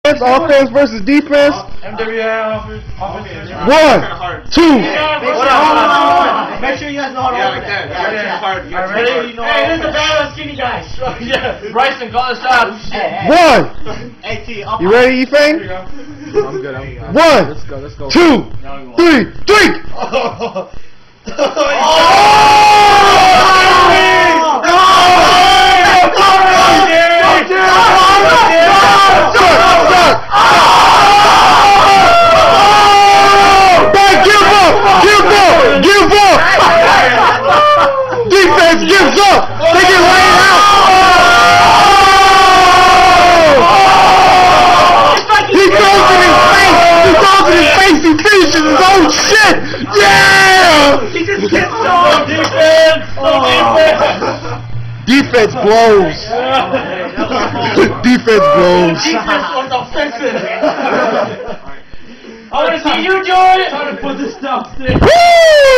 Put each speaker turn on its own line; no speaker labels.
Offense versus defense.
MWI Offense.
1, 2.
Make sure you guys know how to open it.
Ready? Hey, this is the bad skinny guys. Yeah. Bryson, call the shots.
1.
Hey, T,
You ready, Efang?
I'm good.
1, 2, 3, drink! Defense gives up! They get laid out! He throws it in his face! He throws it in his face! He finishes his own shit! Yeah!
He just gets no defense! No defense!
Defense blows! Defense blows!
Defense was offensive! I want to see you do it! Trying to put this stuff there.
Woo!